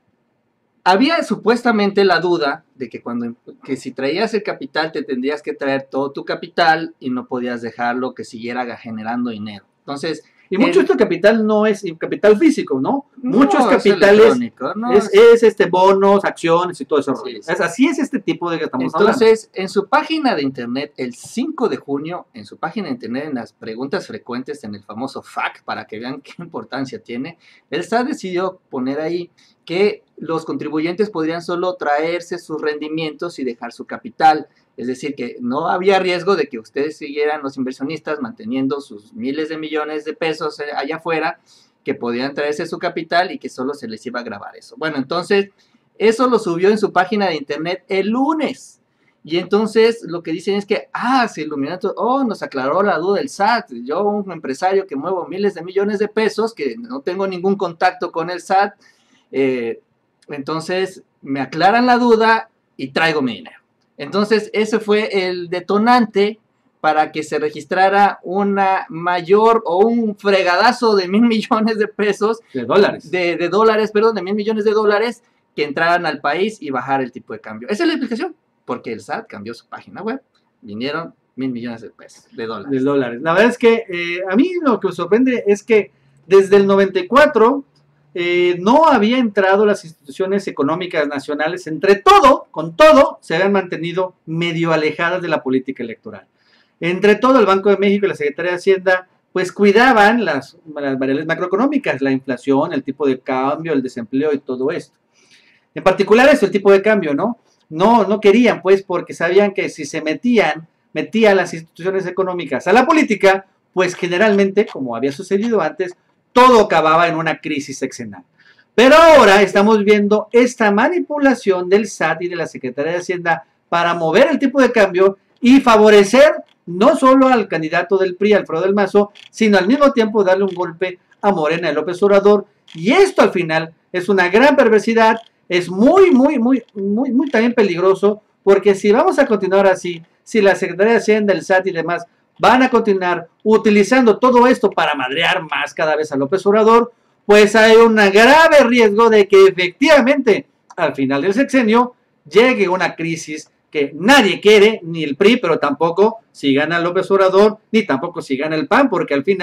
Había supuestamente la duda de que cuando que si traías el capital te tendrías que traer todo tu capital y no podías dejarlo que siguiera generando dinero. Entonces, y mucho el, este capital no es capital físico, ¿no? no Muchos capitales ¿no? es, es este bonos, acciones y todo eso. Sí, sí. Es, así es este tipo de que estamos Entonces, hablando. Entonces, en su página de internet, el cinco de junio, en su página de internet, en las preguntas frecuentes, en el famoso F A Q, para que vean qué importancia tiene, el S A T decidió poner ahí que los contribuyentes podrían solo traerse sus rendimientos y dejar su capital. Es decir, que no había riesgo de que ustedes siguieran, los inversionistas, manteniendo sus miles de millones de pesos allá afuera, que podían traerse su capital y que solo se les iba a grabar eso. Bueno, entonces, eso lo subió en su página de internet el lunes. Y entonces lo que dicen es que, ah, se iluminó, oh, nos aclaró la duda del S A T. Yo, un empresario que muevo miles de millones de pesos, que no tengo ningún contacto con el S A T, eh, entonces me aclaran la duda y traigo mi dinero. Entonces, ese fue el detonante para que se registrara una mayor o un fregadazo de mil millones de pesos. De dólares. De, de dólares, perdón, de mil millones de dólares que entraran al país y bajar el tipo de cambio. Esa es la explicación, porque el S A T cambió su página web, vinieron mil millones de pesos, de dólares. De dólares. La verdad es que eh, a mí lo que me sorprende es que desde el noventa y cuatro... Eh, no había entrado las instituciones económicas nacionales, entre todo, con todo, se habían mantenido medio alejadas de la política electoral. Entre todo, el Banco de México y la Secretaría de Hacienda, pues cuidaban las, las variables macroeconómicas, la inflación, el tipo de cambio, el desempleo y todo esto. En particular eso, el tipo de cambio, ¿no? No, no querían, pues, porque sabían que si se metían, metían las instituciones económicas a la política, pues generalmente, como había sucedido antes, todo acababa en una crisis sexenal. Pero ahora estamos viendo esta manipulación del S A T y de la Secretaría de Hacienda para mover el tipo de cambio y favorecer no solo al candidato del P R I, Alfredo del Mazo, sino al mismo tiempo darle un golpe a Morena y López Obrador. Y esto al final es una gran perversidad, es muy, muy, muy, muy, muy también peligroso, porque si vamos a continuar así, si la Secretaría de Hacienda, el S A T y demás van a continuar utilizando todo esto para madrear más cada vez a López Obrador, pues hay un grave riesgo de que efectivamente al final del sexenio llegue una crisis que nadie quiere, ni el P R I, pero tampoco si gana López Obrador, ni tampoco si gana el P A N, porque al final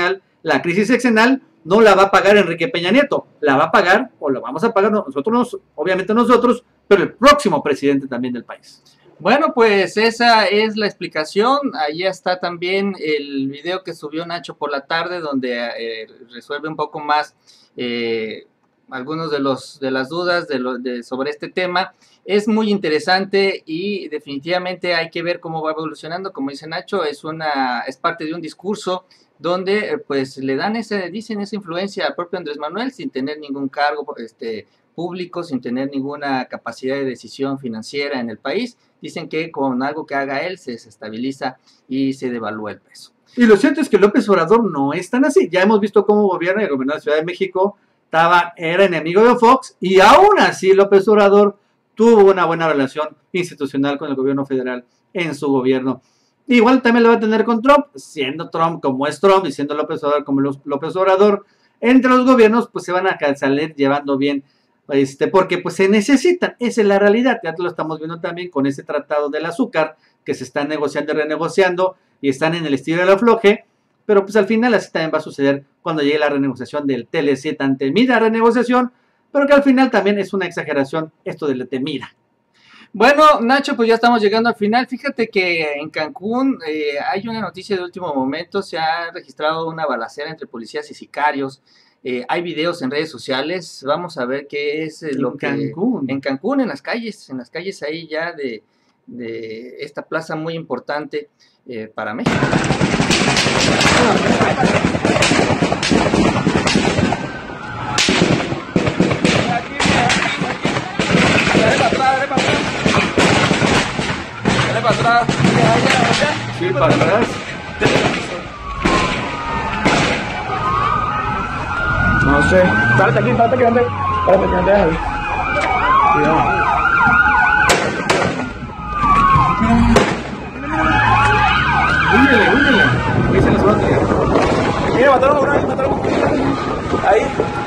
la crisis sexenal no la va a pagar Enrique Peña Nieto, la va a pagar o la vamos a pagar nosotros, obviamente nosotros, pero el próximo presidente también del país. Bueno, pues esa es la explicación. Ahí está también el video que subió Nacho por la tarde, donde eh, resuelve un poco más eh, algunos de los de las dudas de lo, de, sobre este tema. Es muy interesante y definitivamente hay que ver cómo va evolucionando. Como dice Nacho, es una es parte de un discurso donde eh, pues le dan ese, dicen esa influencia al propio Andrés Manuel sin tener ningún cargo este público, sin tener ninguna capacidad de decisión financiera en el país. Dicen que con algo que haga él se desestabiliza y se devalúa el peso. Y lo cierto es que López Obrador no es tan así. Ya hemos visto cómo gobierna el gobierno de la Ciudad de México, estaba, era enemigo de Fox, y aún así López Obrador tuvo una buena relación institucional con el gobierno federal en su gobierno. Igual también lo va a tener con Trump, siendo Trump como es Trump y siendo López Obrador como López Obrador. Entre los gobiernos pues se van a salir llevando bien, este, porque pues se necesitan, esa es la realidad. Ya lo estamos viendo también con ese tratado del azúcar que se está negociando y renegociando y están en el estilo de la afloje, pero pues al final así también va a suceder cuando llegue la renegociación del T L C, tan temida renegociación, pero que al final también es una exageración esto de la temida. Bueno, Nacho, pues ya estamos llegando al final. Fíjate que en Cancún eh, hay una noticia de último momento. Se ha registrado una balacera entre policías y sicarios. Eh, hay videos en redes sociales. Vamos a ver qué es eh, lo en que... Cancún. En Cancún, en las calles. En las calles ahí ya de, de esta plaza muy importante eh, para México. Para atrás. Sí, para atrás. No sé. Párate aquí, párate aquí, ande. Párate aquí, ande. Cuidado. Húndele, húndele. Ahí se les va a tirar. Mira, mataron a uno ahí, mataron a uno. Ahí.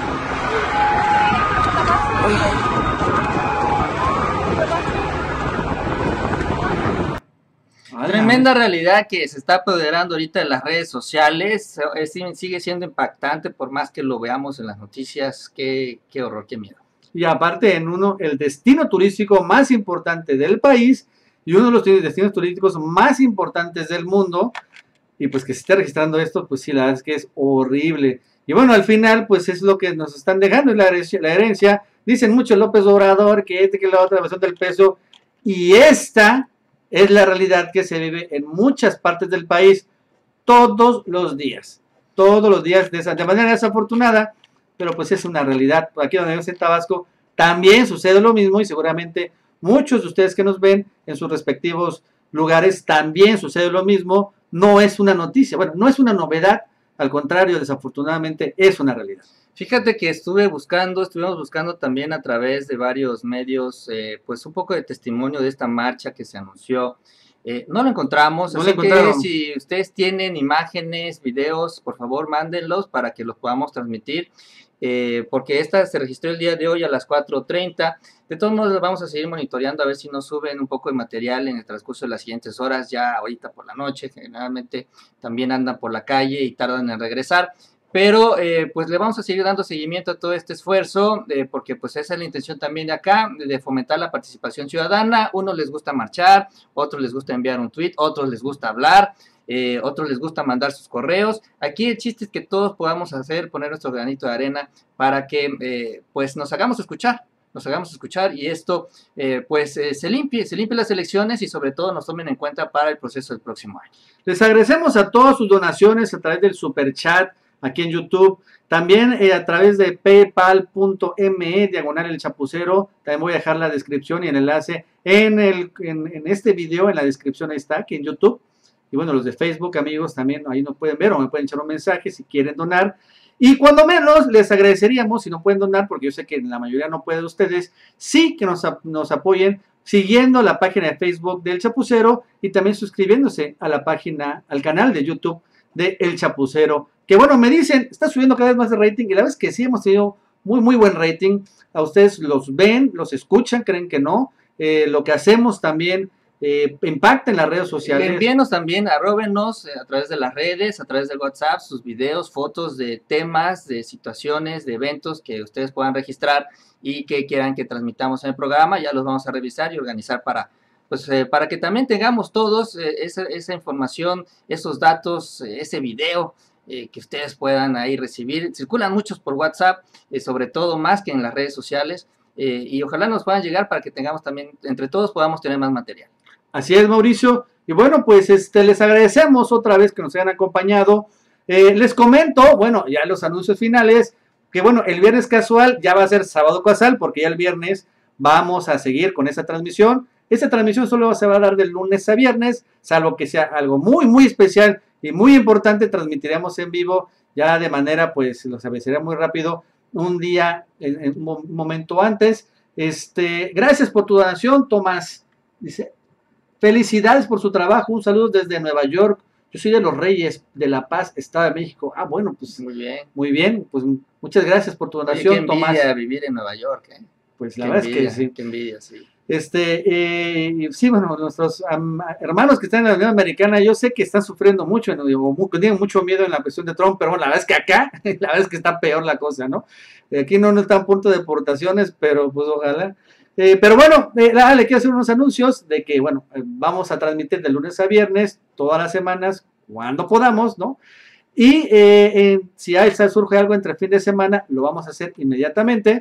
Tremenda realidad que se está apoderando ahorita de las redes sociales. Es, sigue siendo impactante por más que lo veamos en las noticias. Qué, qué horror, qué miedo. Y aparte en uno, el destino turístico más importante del país y uno de los destinos turísticos más importantes del mundo, y pues que se esté registrando esto, pues sí, la verdad es que es horrible. Y bueno, al final, pues es lo que nos están dejando, es la herencia, la herencia. Dicen mucho López Obrador, que este, que la otra versión del peso, y esta es la realidad que se vive en muchas partes del país todos los días, todos los días de, esa, de manera desafortunada, pero pues es una realidad. Aquí donde yo estoy en Tabasco también sucede lo mismo y seguramente muchos de ustedes que nos ven en sus respectivos lugares también sucede lo mismo. No es una noticia, bueno, no es una novedad, al contrario, desafortunadamente es una realidad. Fíjate que estuve buscando, estuvimos buscando también a través de varios medios, eh, pues un poco de testimonio de esta marcha que se anunció. Eh, no lo encontramos, no así lo que si ustedes tienen imágenes, videos, por favor mándenlos para que los podamos transmitir. Eh, porque esta se registró el día de hoy a las cuatro treinta. De todos modos vamos a seguir monitoreando a ver si nos suben un poco de material en el transcurso de las siguientes horas, ya ahorita por la noche. Generalmente también andan por la calle y tardan en regresar. Pero eh, pues le vamos a seguir dando seguimiento a todo este esfuerzo, eh, porque pues esa es la intención también de acá, de fomentar la participación ciudadana. Unos les gusta marchar, otros les gusta enviar un tweet, otros les gusta hablar, eh, otros les gusta mandar sus correos. Aquí el chiste es que todos podamos hacer, poner nuestro granito de arena para que eh, pues nos hagamos escuchar, nos hagamos escuchar y esto eh, pues eh, se limpie, se limpie las elecciones y sobre todo nos tomen en cuenta para el proceso del próximo año. Les agradecemos a todas sus donaciones a través del super chat aquí en YouTube, también eh, a través de paypal punto me diagonal el chapucero. También voy a dejar la descripción y el enlace en, el, en, en este video, en la descripción ahí está, aquí en YouTube. Y bueno, los de Facebook, amigos, también ahí nos pueden ver o me pueden echar un mensaje si quieren donar. Y cuando menos les agradeceríamos, si no pueden donar, porque yo sé que la mayoría no puede de ustedes, sí que nos, nos apoyen siguiendo la página de Facebook del Chapucero y también suscribiéndose a la página, al canal de YouTube de El Chapucero. Que bueno, me dicen, está subiendo cada vez más de rating y la verdad es que sí hemos tenido muy, muy buen rating. A ustedes los ven, los escuchan, creen que no. Eh, lo que hacemos también eh, impacta en las redes sociales. Envíenos también, arróbenos eh, a través de las redes, a través del WhatsApp, sus videos, fotos de temas, de situaciones, de eventos que ustedes puedan registrar y que quieran que transmitamos en el programa. Ya los vamos a revisar y organizar para, pues, eh, para que también tengamos todos eh, esa, esa información, esos datos, eh, ese video eh, que ustedes puedan ahí recibir. Circulan muchos por WhatsApp, eh, sobre todo más que en las redes sociales, eh, y ojalá nos puedan llegar para que tengamos también, entre todos podamos tener más material. Así es, Mauricio. Y bueno, pues este, les agradecemos otra vez que nos hayan acompañado. Eh, les comento, bueno, ya los anuncios finales, que bueno, el viernes casual ya va a ser sábado casual, porque ya el viernes vamos a seguir con esa transmisión. Esta transmisión solo se va a dar de lunes a viernes, salvo que sea algo muy, muy especial y muy importante, transmitiremos en vivo ya de manera, pues, los avisaré muy rápido, un día, en, en un momento antes. Este, gracias por tu donación, Tomás. Dice, felicidades por su trabajo, un saludo desde Nueva York. Yo soy de Los Reyes, de La Paz, Estado de México. Ah, bueno, pues muy bien. Muy bien, pues muchas gracias por tu donación, Oye, qué envidia Tomás. Vivir en Nueva York, ¿eh? Pues la Qué verdad envidia, es que sí. Qué envidia, sí. Este, eh, sí, bueno, nuestros um, hermanos que están en la Unión Americana, yo sé que están sufriendo mucho, ¿no? O tienen mucho miedo en la cuestión de Trump, pero bueno, la verdad es que acá, la verdad es que está peor la cosa, ¿no? Aquí no, no está a punto de deportaciones, pero pues ojalá. Eh, pero bueno, eh, le quiero hacer unos anuncios de que, bueno, eh, vamos a transmitir de lunes a viernes, todas las semanas, cuando podamos, ¿no? Y eh, eh, si hay, surge algo entre fin de semana, lo vamos a hacer inmediatamente.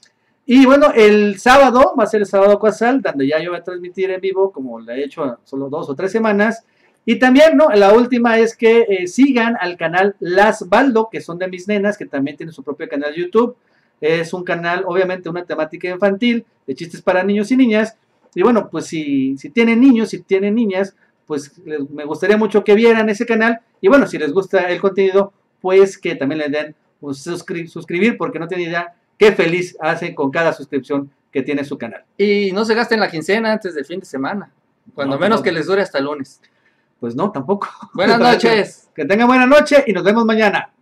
Y bueno, el sábado, va a ser el sábado casual, donde ya yo voy a transmitir en vivo, como lo he hecho solo dos o tres semanas. Y también, ¿no? La última es que eh, sigan al canal Las Baldo, que son de mis nenas, que también tienen su propio canal de YouTube. Es un canal, obviamente, una temática infantil, de chistes para niños y niñas. Y bueno, pues si, si tienen niños, si tienen niñas, pues les, me gustaría mucho que vieran ese canal. Y bueno, si les gusta el contenido, pues que también le den un suscri suscribir, porque no tienen idea qué feliz hacen con cada suscripción que tiene su canal. Y no se gasten la quincena antes del fin de semana, cuando No, menos no. que les dure hasta el lunes. Pues no, tampoco. Buenas noches. Que tengan buena noche y nos vemos mañana.